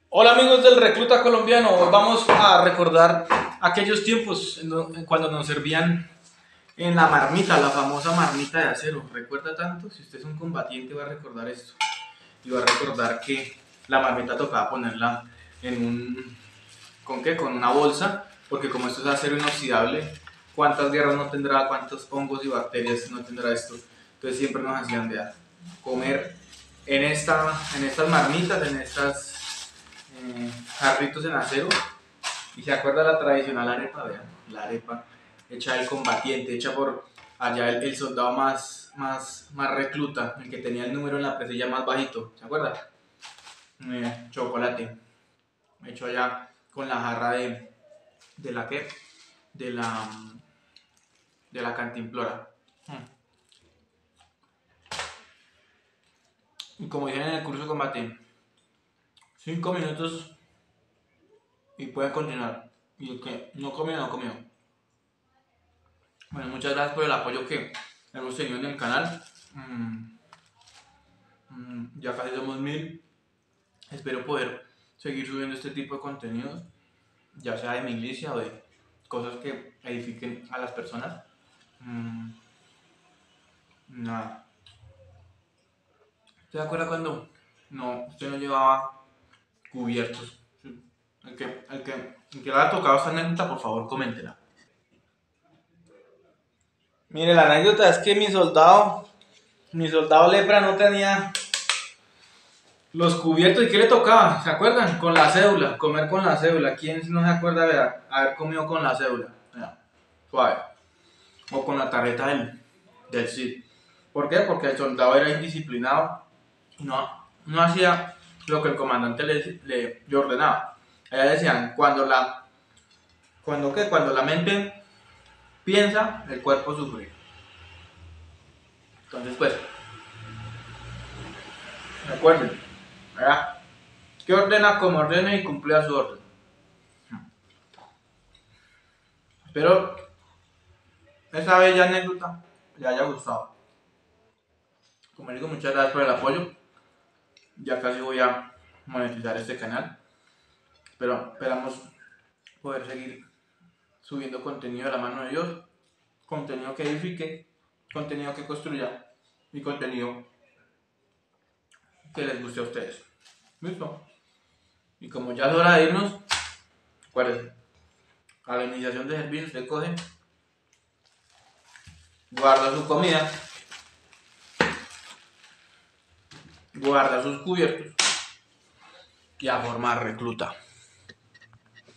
Hola amigos del Recluta Colombiano, hoy vamos a recordar aquellos tiempos cuando nos servían en la marmita, la famosa marmita de acero. ¿Recuerda tanto? Si usted es un combatiente va a recordar esto y va a recordar que la marmita tocaba ponerla en un... ¿Con qué? Con una bolsa, porque como esto es acero inoxidable, ¿cuántas guerras no tendrá? ¿Cuántos hongos y bacterias no tendrá esto? Entonces siempre nos hacían de comer en estas marmitas, en estas jarritos en acero. Y se acuerda la tradicional arepa, vean, la arepa hecha del combatiente, hecha por allá el soldado más recluta, el que tenía el número en la presilla más bajito, ¿se acuerda? Chocolate, hecho allá con la jarra de la que, de la, de la cantimplora. Y como dicen en el curso de combate, 5 minutos y pueden continuar. Y el que no comió, no comió. Bueno, muchas gracias por el apoyo que hemos tenido en el canal. Ya casi somos 1000. Espero poder seguir subiendo este tipo de contenidos, ya sea de mi iglesia o de cosas que edifiquen a las personas. Nada. ¿Se acuerda cuando usted no llevaba cubiertos? Sí. El que le haya tocado esta anécdota, por favor, coméntela. Mire, la anécdota es que mi soldado lepra no tenía los cubiertos. ¿Y qué le tocaba? ¿Se acuerdan? Con la cédula, comer con la cédula. ¿Quién no se acuerda de haber comido con la cédula? Mira, suave. O con la tarjeta del CID. ¿Por qué? Porque el soldado era indisciplinado, no hacía lo que el comandante le ordenaba. Allá decían, cuando la mente piensa, el cuerpo sufre. Entonces, pues, recuerden, ¿verdad? Que ordena como ordena y cumple a su orden. Espero esa bella anécdota le haya gustado. Como digo, muchas gracias por el apoyo. Ya casi voy a monetizar este canal. Pero esperamos poder seguir subiendo contenido de la mano de Dios, contenido que edifique, contenido que construya y contenido que les guste a ustedes. ¿Listo? Y como ya es hora de irnos, acuérdense, a la iniciación de servicio usted coge, guarda su comida, guarda sus cubiertos y a formar recluta.